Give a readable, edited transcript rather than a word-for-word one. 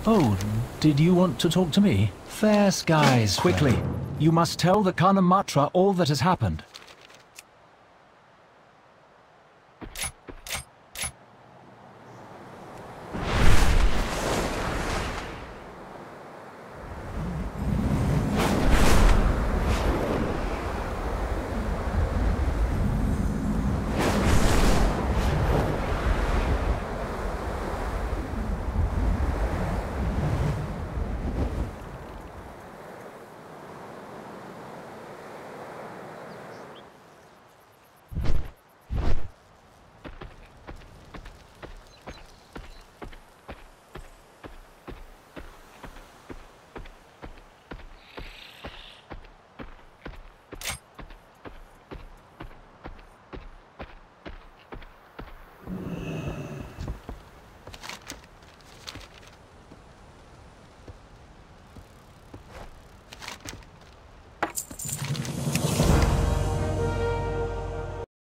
Oh, did you want to talk to me? Fair skies, quickly. You must tell the Khanam Matra all that has happened.